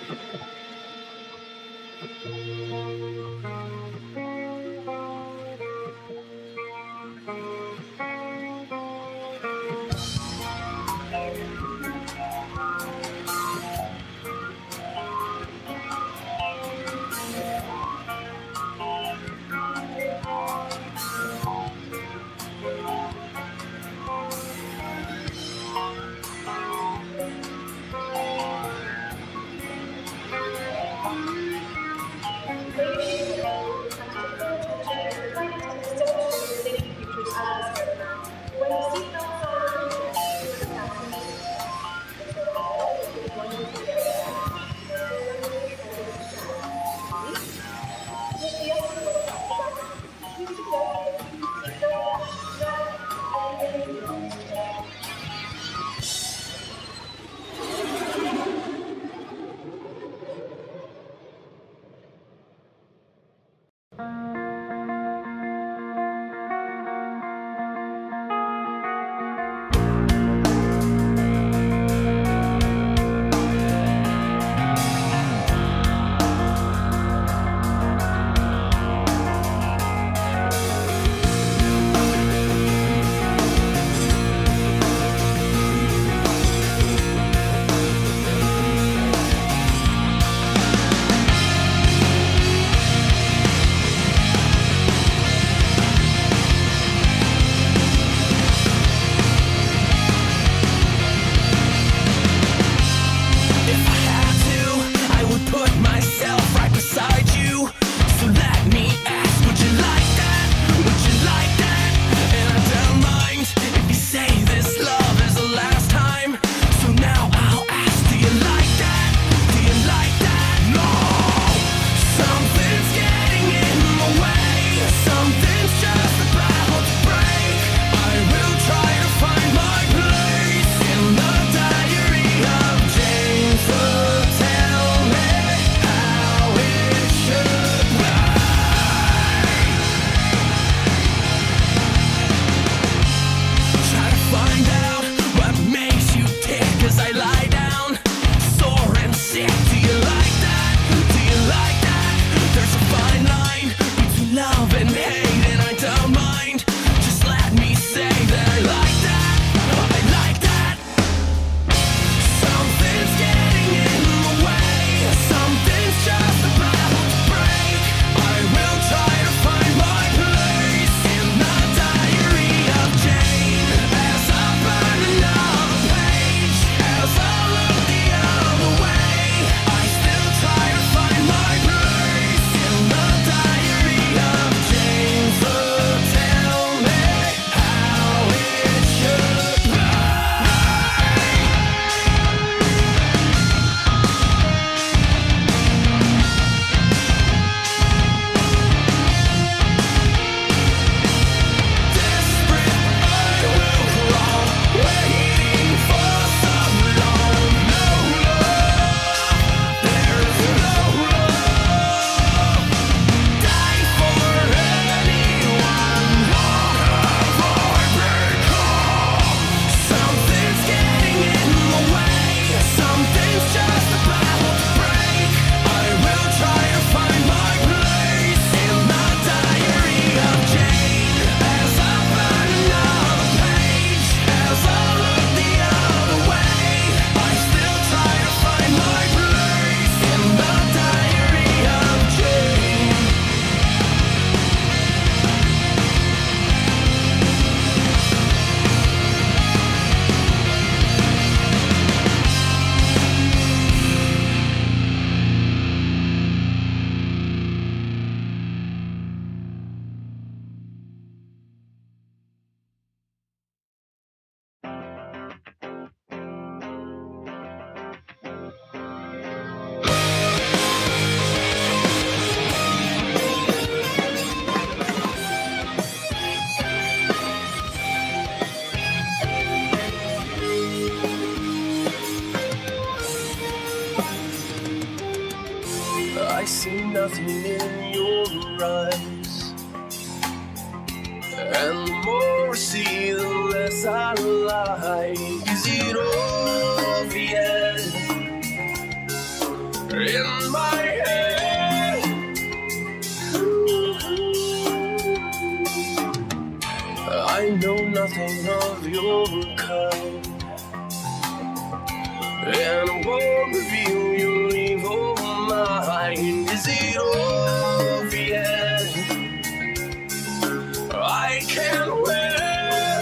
see nothing in your eyes, and the more I see, the less I lie. Is it obvious? in my head. I know nothing of your kind, and I won't reveal your evil mind. Is it over yet? I can't win.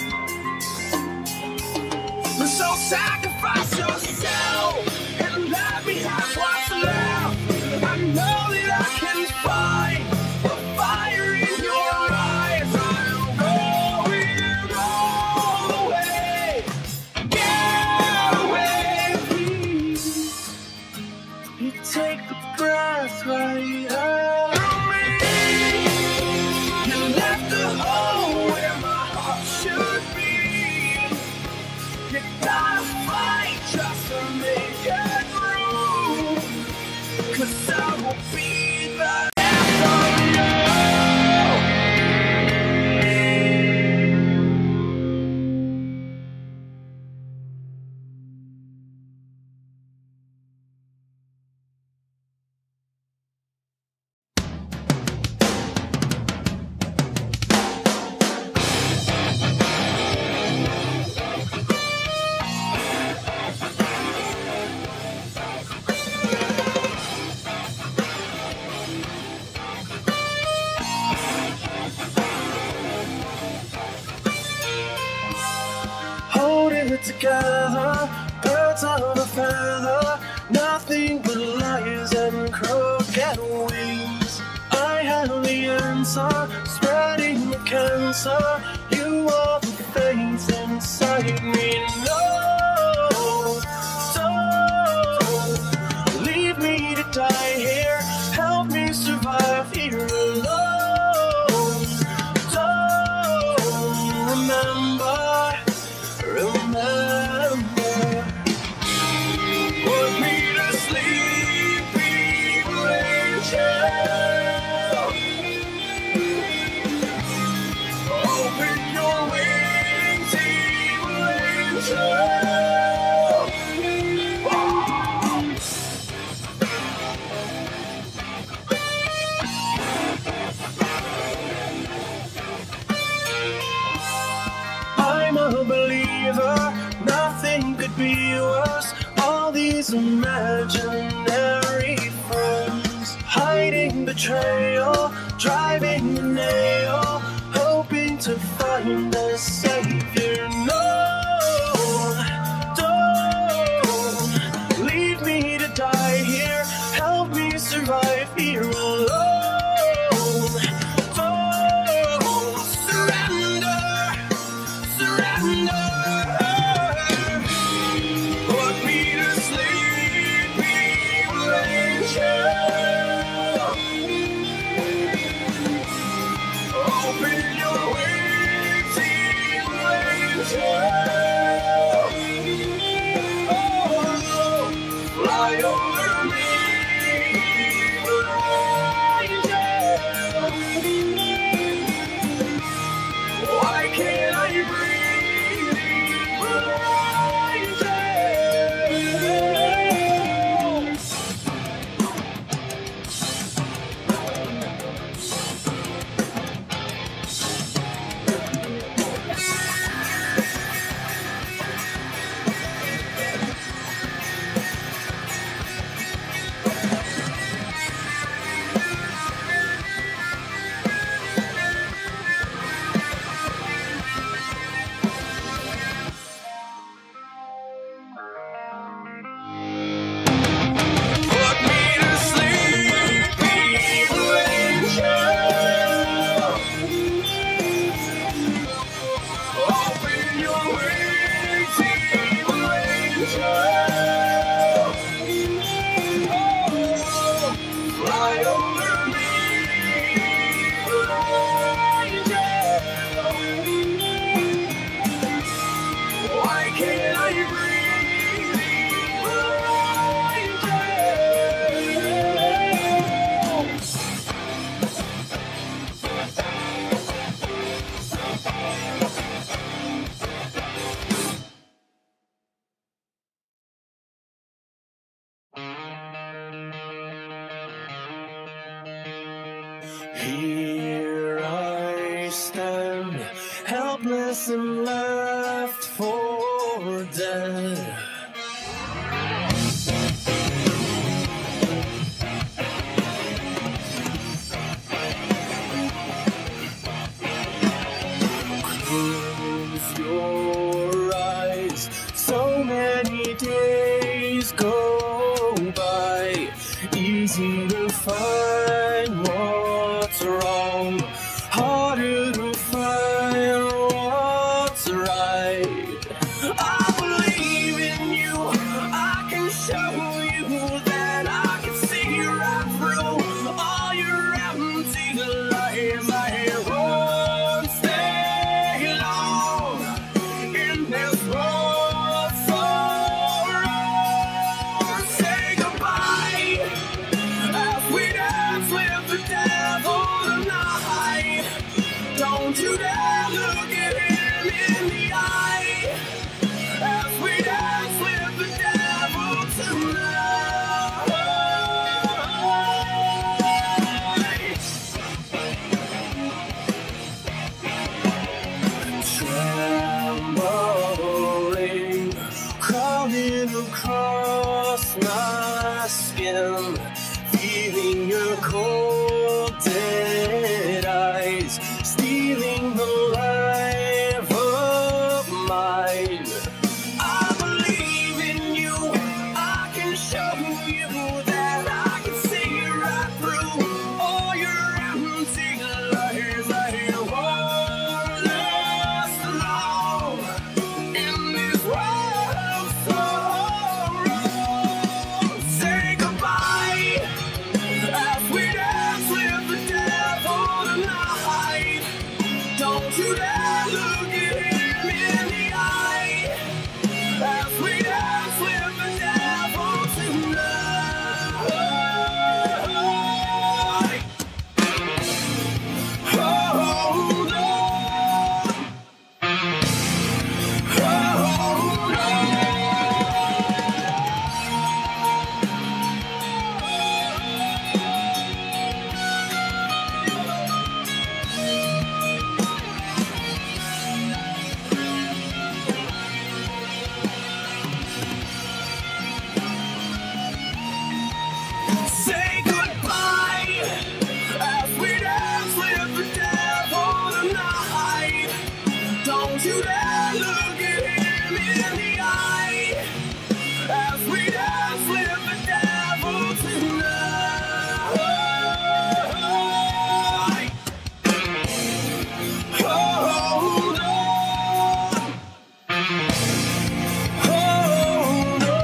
So sacrifice yourself and let me have what's left. I know that I can find the fire in your eyes. I'm going all the way. Get away, please. You take the breath right out of me. You left the hole where my heart should be. You gotta fight just to make it through, 'cause I will be the death of you. Holding it together, birds of a feather, nothing but lies and crooked wings. I have the answer, spreading the cancer. You are the faith inside me. No, don't leave me to die here. Help me survive here alone. Don't remember. Put me to sleep, evil angel. Open your wings, evil angel. I'm a believer, nothing could be worse. All these imaginary friends, hiding betrayal, driving the nail, hoping to find a savior. No, don't leave me to die here. Help me survive here alone. Don't surrender. Put me to sleep, evil angel. Open your wings, evil angel. Oh, fly over me, evil angel. Why can't I breathe, evil angel? Here I stand, helpless and left for dead. Close your eyes, so many days go by. Easy to find what's wrong, harder to find what's right. I believe in you, I can show you that I can see right through all your empty lies. I won't stay long in this world for long. Say goodbye as we dance with the devil tonight. Don't you dare look at him in the eye as we dance with the devil tonight. Trembling, crawling across my skin, feeling your cold dead eyes, stealing the life of mine. I believe in you, I can show you that I can see right through all your empty lies. I won't last long in this world sorrow. Say goodbye as we dance with the devil tonight. Don't you dare look at him in the eye as we dance with the devil tonight. Hold on, hold on. Say goodbye as we dance with the devil tonight. Don't you dare look at him in the eye as we dance with the devil tonight. Hold on, hold on.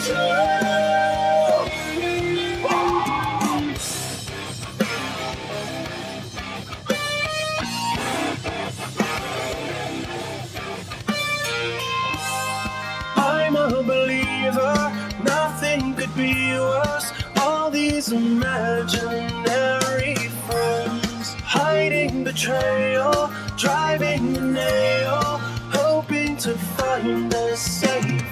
I'm a believer, nothing could be worse. All these imaginary friends, hiding betrayal, driving the nail, hoping to find a safe